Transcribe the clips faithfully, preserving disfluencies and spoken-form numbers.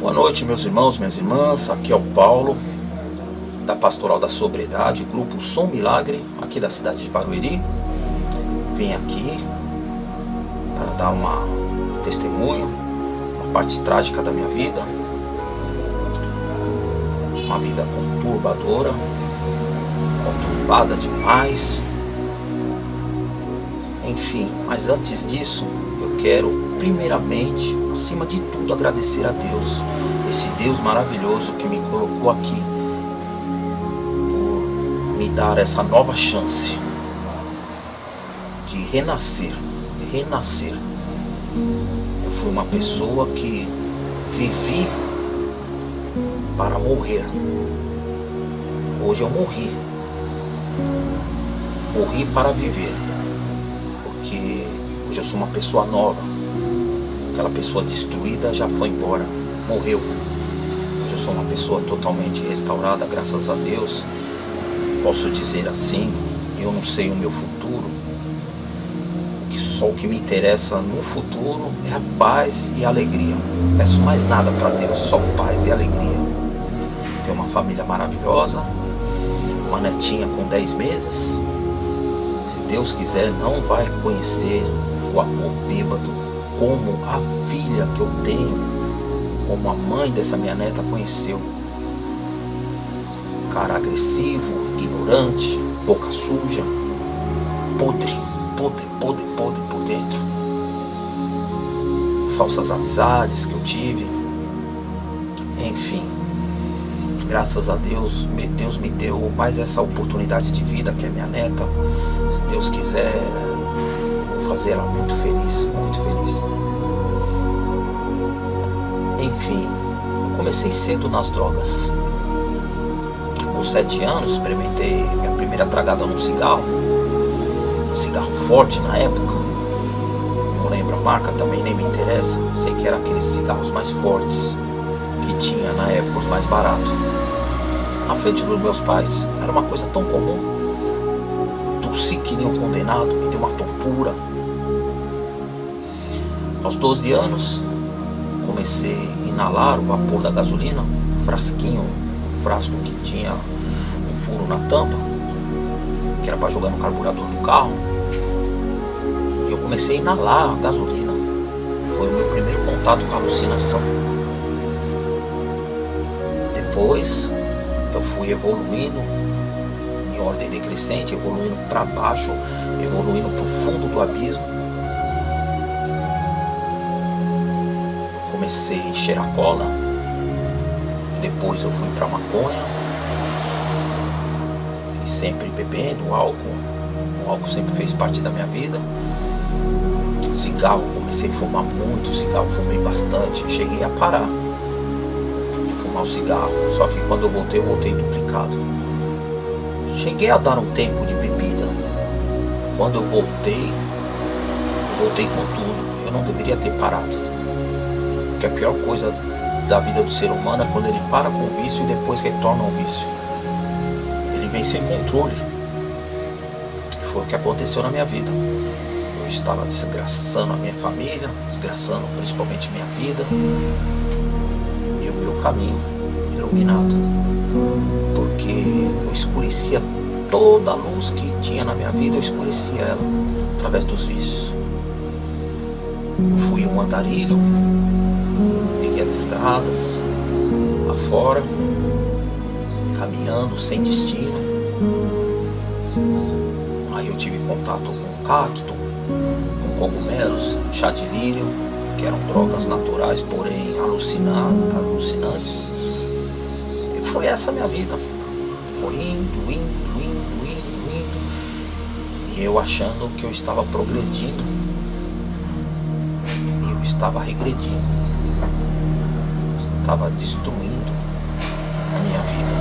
Boa noite, meus irmãos, minhas irmãs. Aqui é o Paulo, da Pastoral da Sobriedade, grupo Som Milagre, aqui da cidade de Barueri. Vim aqui para dar uma, um testemunho, uma parte trágica da minha vida, uma vida conturbadora, conturbada demais, enfim. Mas antes disso, eu quero primeiramente, acima de tudo, agradecer a Deus, esse Deus maravilhoso que me colocou aqui, por me dar essa nova chance de renascer, renascer. Eu fui uma pessoa que vivi para morrer. Hoje eu morri, morri para viver, porque hoje eu sou uma pessoa nova. Aquela pessoa destruída já foi embora, morreu. Hoje eu sou uma pessoa totalmente restaurada, graças a Deus. Posso dizer assim, eu não sei o meu futuro. Só o que me interessa no futuro é a paz e a alegria. Não peço mais nada para Deus, só paz e alegria. Tenho uma família maravilhosa, uma netinha com dez meses. Se Deus quiser, não vai conhecer o amor bêbado como a filha que eu tenho, como a mãe dessa minha neta conheceu. Cara agressivo, ignorante, boca suja, podre, podre, podre, podre por dentro. Falsas amizades que eu tive. Enfim, graças a Deus, Deus me deu mais essa oportunidade de vida, que é minha neta. Se Deus quiser, fazer ela muito feliz, muito feliz. Enfim, eu comecei cedo nas drogas. Com sete anos, experimentei minha primeira tragada num cigarro. Um cigarro forte na época. Não lembro a marca, também nem me interessa. Sei que era aqueles cigarros mais fortes que tinha na época, os mais baratos. Na frente dos meus pais, era uma coisa tão comum. Tossi que nem um condenado, me deu uma tontura. Aos doze anos, comecei a inalar o vapor da gasolina, um frasquinho, um frasco que tinha um furo na tampa, que era para jogar no carburador do carro. E eu comecei a inalar a gasolina. Foi o meu primeiro contato com a alucinação. Depois, eu fui evoluindo em ordem decrescente, evoluindo para baixo, evoluindo para o fundo do abismo. Comecei a cheirar cola, depois eu fui para maconha, e sempre bebendo álcool, o álcool sempre fez parte da minha vida. Cigarro, comecei a fumar muito cigarro, fumei bastante, cheguei a parar de fumar o cigarro, só que quando eu voltei, eu voltei duplicado. Cheguei a dar um tempo de bebida, quando eu voltei, eu voltei com tudo, eu não deveria ter parado. A pior coisa da vida do ser humano é quando ele para com o vício e depois retorna ao vício. Ele vem sem controle. Foi o que aconteceu na minha vida. Eu estava desgraçando a minha família, desgraçando principalmente minha vida e o meu caminho iluminado, porque eu escurecia toda a luz que tinha na minha vida, eu escurecia ela através dos vícios. Eu fui um andarilho, peguei as estradas afora, caminhando sem destino. Aí eu tive contato com cacto, com cogumelos, chá de lírio, que eram drogas naturais, porém alucinantes. E foi essa a minha vida. Foi indo, indo, indo, indo, indo. E eu achando que eu estava progredindo, e eu estava regredindo. Estava destruindo a minha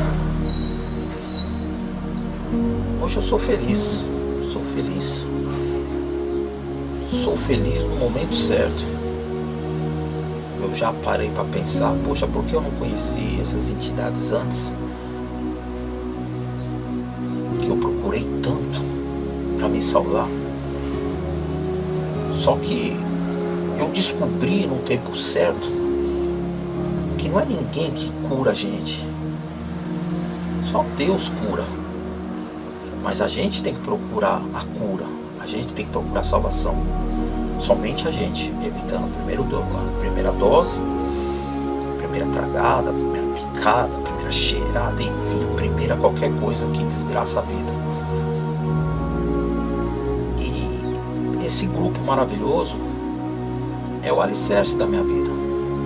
vida. Hoje eu sou feliz, sou feliz, sou feliz no momento certo. Eu já parei para pensar, poxa, por que eu não conheci essas entidades antes? Que eu procurei tanto para me salvar. Só que eu descobri no tempo certo que não é ninguém que cura a gente. Só Deus cura. Mas a gente tem que procurar a cura. A gente tem que procurar a salvação. Somente a gente, evitando a primeira, do, a primeira dose, a primeira tragada, a primeira picada, a primeira cheirada, enfim, a primeira qualquer coisa que desgraça a vida. E esse grupo maravilhoso é o alicerce da minha vida.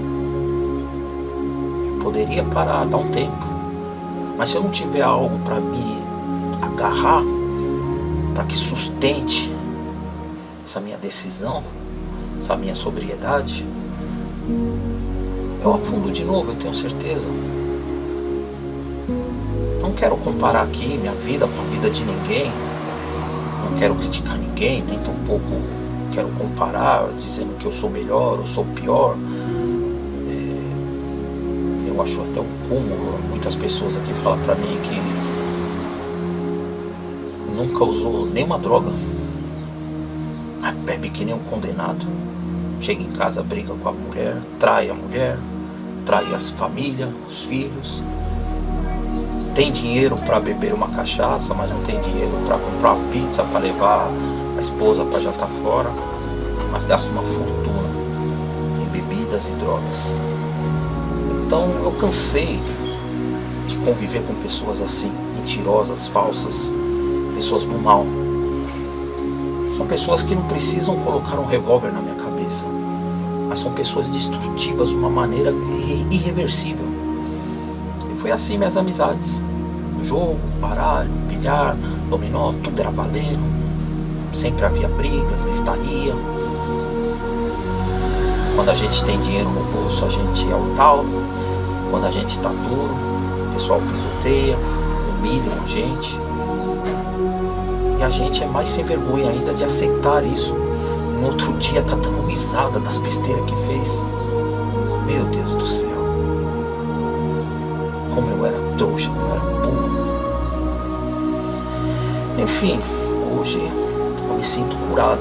Eu poderia parar, dar um tempo, mas se eu não tiver algo para me agarrar, para que sustente essa minha decisão, essa minha sobriedade, eu afundo de novo, eu tenho certeza. Não quero comparar aqui minha vida com a vida de ninguém, não quero criticar ninguém, nem tampouco quero comparar dizendo que eu sou melhor ou sou pior. É, eu acho até um cúmulo. Muitas pessoas aqui falam pra mim que nunca usou nenhuma droga, mas bebe que nem um condenado. Chega em casa, briga com a mulher, trai a mulher, trai as famílias, os filhos. Tem dinheiro para beber uma cachaça, mas não tem dinheiro para comprar uma pizza, para levar a esposa para jantar fora, mas gasta uma fortuna em bebidas e drogas. Então eu cansei de conviver com pessoas assim, mentirosas, falsas, pessoas do mal. São pessoas que não precisam colocar um revólver na minha cabeça, mas são pessoas destrutivas de uma maneira irreversível. E foi assim minhas amizades. Jogo, baralho, bilhar, dominó, tudo era valendo. Sempre havia brigas, gritaria. Quando a gente tem dinheiro no bolso, a gente é o tal. Quando a gente está duro, o pessoal pisoteia, humilha a gente. E a gente é mais sem vergonha ainda de aceitar isso. E no outro dia tá dando risada das besteiras que fez. Meu Deus do céu. Como eu era trouxa, como eu era burro. Enfim, hoje eu me sinto curado.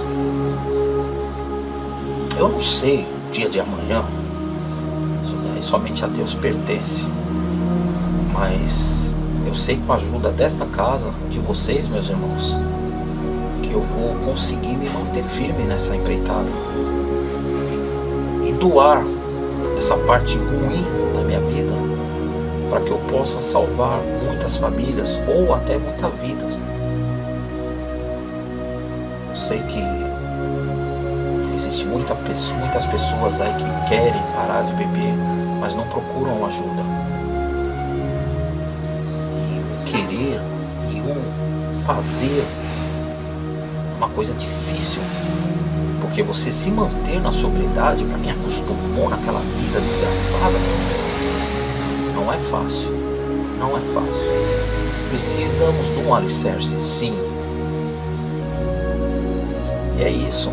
Eu não sei o dia de amanhã. Isso daí somente a Deus pertence. Mas eu sei com a ajuda desta casa, de vocês, meus irmãos, que eu vou conseguir me manter firme nessa empreitada e doar essa parte ruim da minha vida, para que eu possa salvar muitas famílias ou até muitas vidas. Eu sei que existe muita, muitas pessoas aí que querem parar de beber, mas não procuram ajuda. E o querer e o fazer é uma coisa difícil, porque você se manter na sobriedade, para quem acostumou naquela vida desgraçada, não é fácil, não é fácil. Precisamos de um alicerce, sim. E é isso.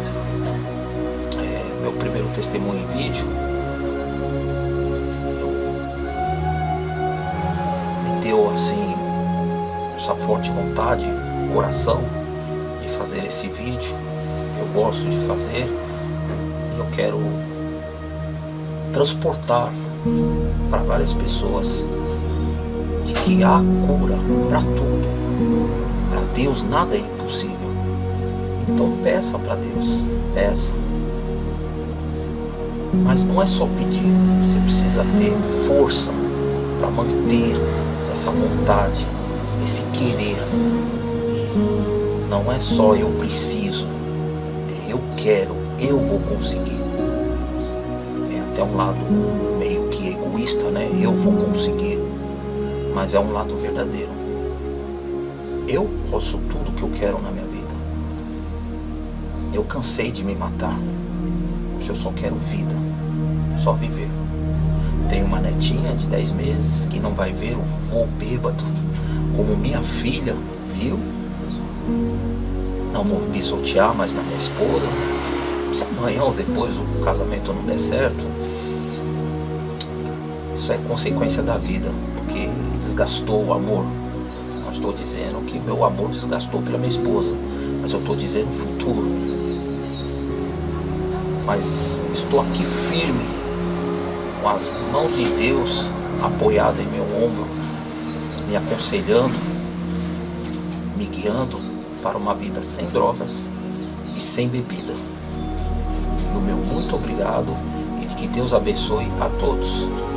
É, meu primeiro testemunho em vídeo. Me deu assim essa forte vontade, coração de fazer esse vídeo. Eu gosto de fazer e eu quero transportar para várias pessoas de que há cura para tudo. Para Deus nada é impossível. Então peça para Deus, peça. Mas não é só pedir, você precisa ter força para manter essa vontade, esse querer. Não é só eu preciso, é eu quero, eu vou conseguir. É até um lado meio que egoísta, né? Eu vou conseguir, mas é um lado verdadeiro. Eu posso tudo que eu quero na minha vida. Eu cansei de me matar. Hoje eu só quero vida, só viver. Tenho uma netinha de dez meses que não vai ver o vô bêbado como minha filha viu. Não vou me pisotear mais na minha esposa. Se amanhã ou depois o casamento não der certo, isso é consequência da vida, porque desgastou o amor. Não estou dizendo que meu amor desgastou pela minha esposa, mas eu estou dizendo o futuro. Mas estou aqui firme, com as mãos de Deus apoiadas em meu ombro, me aconselhando, me guiando para uma vida sem drogas e sem bebida. E o meu muito obrigado e que Deus abençoe a todos.